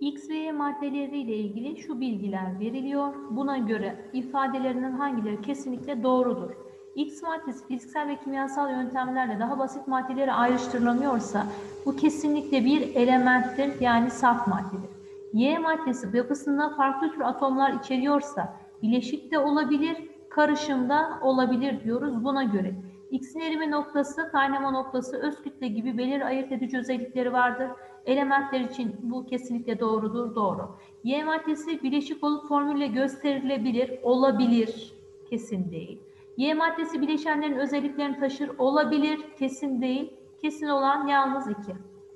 X ve Y maddeleriyle ilgili şu bilgiler veriliyor. Buna göre ifadelerinden hangileri kesinlikle doğrudur? X maddesi fiziksel ve kimyasal yöntemlerle daha basit maddelere ayrıştırılamıyorsa bu kesinlikle bir elementtir, yani saf maddedir. Y maddesi yapısında farklı tür atomlar içeriyorsa bileşik de olabilir, karışımda olabilir diyoruz buna göre. X'in erime noktası, kaynama noktası, öz kütle gibi belirli ayırt edici özellikleri vardır. Elementler için bu kesinlikle doğrudur, doğru. Y maddesi bileşik olup formülle gösterilebilir, olabilir, kesin değil. Y maddesi bileşenlerin özelliklerini taşır, olabilir, kesin değil. Kesin olan yalnız 2.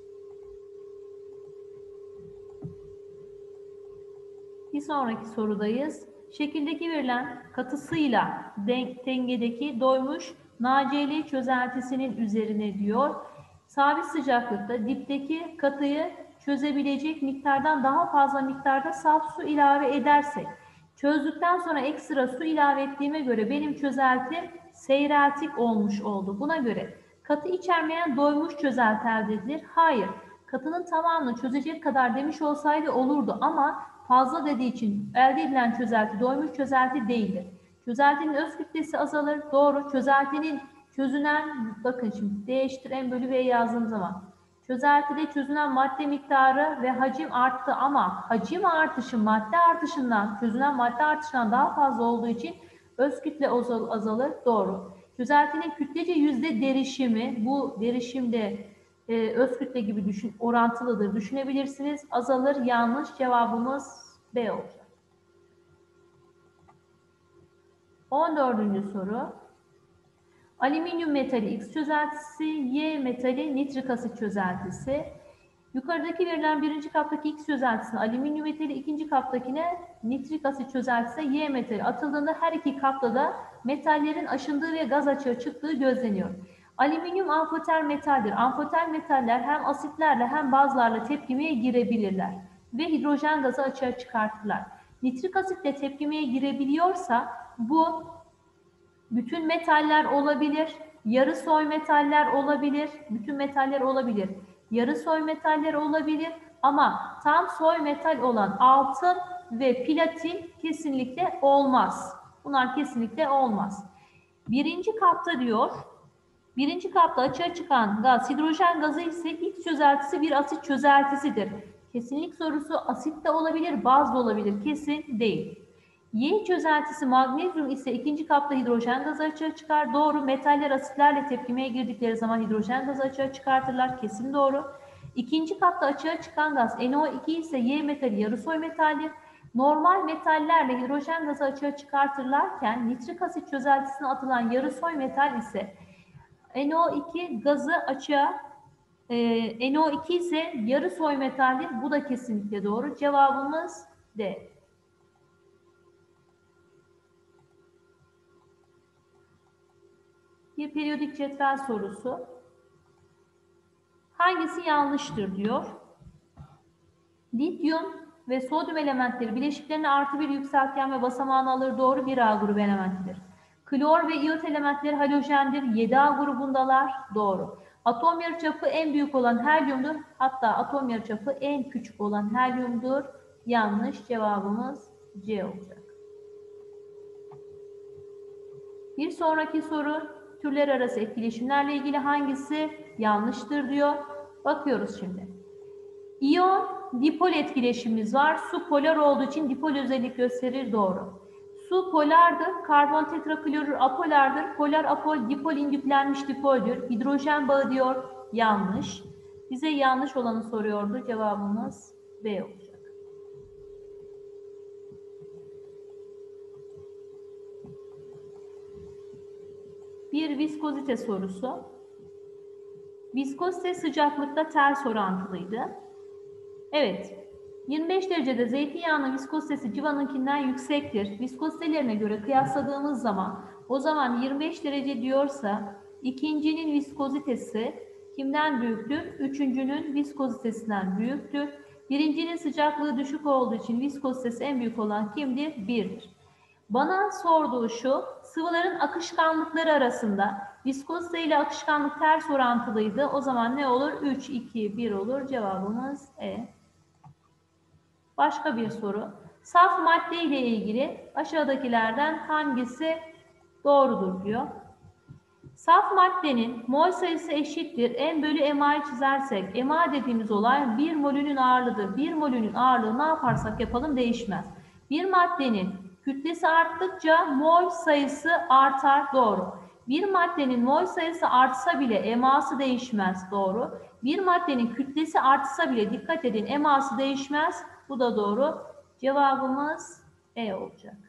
Bir sonraki sorudayız. Şekildeki verilen katısıyla dengedeki doymuş NaCl çözeltisinin üzerine diyor. Sabit sıcaklıkta dipteki katıyı çözebilecek miktardan daha fazla miktarda saf su ilave edersek, çözdükten sonra ekstra su ilave ettiğime göre benim çözeltim seyreltik olmuş oldu. Buna göre katı içermeyen doymuş çözelti elde edilir. Hayır, katının tamamını çözecek kadar demiş olsaydı olurdu ama fazla dediği için elde edilen çözelti doymuş çözelti değildir. Çözeltinin öz kütlesi azalır. Doğru. Çözeltinin çözünen, bakın şimdi D eşittir M bölü V yazdığım zaman çözeltide çözünen madde miktarı ve hacim arttı ama hacim artışı madde artışından, çözünen madde artışından daha fazla olduğu için öz kütle azalır. Doğru. Çözeltinin kütlece yüzde derişimi, bu derişimde öz kütle gibi orantılıdır düşünebilirsiniz. Azalır. Yanlış. Cevabımız B olacak. 14. soru. Alüminyum metali X çözeltisi, Y metali nitrik asit çözeltisi. Yukarıdaki verilen birinci kaptaki X çözeltisine alüminyum metali, ikinci kaptakine nitrik asit çözeltisine Y metali atıldığında her iki kapta da metallerin aşındığı ve gaz açığa çıktığı gözleniyor. Alüminyum amfoter metaldir. Amfoter metaller hem asitlerle hem bazlarla tepkimeye girebilirler ve hidrojen gazı açığa çıkartırlar. Nitrik asitle tepkimeye girebiliyorsa bu bütün metaller olabilir, yarı soy metaller olabilir, bütün metaller olabilir, yarı soy metaller olabilir ama tam soy metal olan altın ve platin kesinlikle olmaz. Bunlar kesinlikle olmaz. Birinci kapta diyor, birinci kapta açığa çıkan gaz hidrojen gazı ise X çözeltisi bir asit çözeltisidir. Kesinlik sorusu asit de olabilir, baz da olabilir, kesin değil. Y çözeltisi magnezyum ise ikinci kapta hidrojen gazı açığa çıkar. Doğru. Metaller asitlerle tepkimeye girdikleri zaman hidrojen gazı açığa çıkartırlar. Kesin doğru. İkinci kapta açığa çıkan gaz NO2 ise Y metali yarısoy metaldir. Normal metallerle hidrojen gazı açığa çıkartırlarken nitrik asit çözeltisine atılan yarısoy metal ise NO2 gazı açığa NO2 ise yarısoy metaldir. Bu da kesinlikle doğru. Cevabımız D. Bir periyodik cetvel sorusu. Hangisi yanlıştır diyor. Lityum ve sodyum elementleri bileşiklerini artı bir yükseltgen ve basamağını alır. Doğru. 1A grubu elementidir. Klor ve iyot elementleri halojendir. 7A grubundalar. Doğru. Atom yarıçapı en büyük olan helyumdur. Hatta atom yarıçapı en küçük olan helyumdur. Yanlış. Cevabımız C olacak. Bir sonraki soru. Türler arası etkileşimlerle ilgili hangisi yanlıştır diyor. Bakıyoruz şimdi. İyon dipol etkileşimimiz var. Su polar olduğu için dipol özellik gösterir. Doğru. Su polardır. Karbon tetraklorür apolardır. Polar apol dipol indüklenmiş dipoldür. Hidrojen bağı diyor. Yanlış. Bize yanlış olanı soruyordu. Cevabımız B olacak. Bir viskozite sorusu. Viskozite sıcaklıkta ters orantılıydı. Evet. 25 derecede zeytinyağının viskozitesi civanınkinden yüksektir. Viskozitelerine göre kıyasladığımız zaman o zaman 25 derece diyorsa ikincinin viskozitesi kimden büyüktür? Üçüncünün viskozitesinden büyüktür. Birincinin sıcaklığı düşük olduğu için viskozitesi en büyük olan kimdir? 1'dir. Bana sorduğu şu, sıvıların akışkanlıkları arasında viskozite ile akışkanlık ters orantılıydı. O zaman ne olur? 3, 2, 1 olur. Cevabımız E. Başka bir soru. Saf madde ile ilgili aşağıdakilerden hangisi doğrudur diyor. Saf maddenin mol sayısı eşittir. M bölü MA'yı çizersek, MA dediğimiz olay 1 molünün ağırlığıdır. 1 molünün ağırlığı ne yaparsak yapalım değişmez. Bir maddenin kütlesi arttıkça mol sayısı artar. Doğru. Bir maddenin mol sayısı artsa bile MA'sı değişmez. Doğru. Bir maddenin kütlesi artsa bile dikkat edin MA'sı değişmez. Bu da doğru. Cevabımız E olacak.